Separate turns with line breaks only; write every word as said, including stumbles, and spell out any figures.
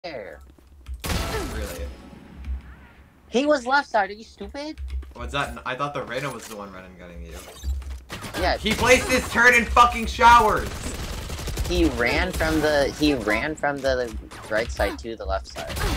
there.
Really?
He was left side. Are you stupid?
What's that? I thought the Reyna was the one running gunning you.
Yeah.
He placed his turn in fucking showers.
He ran from the he ran from the right side to the left side.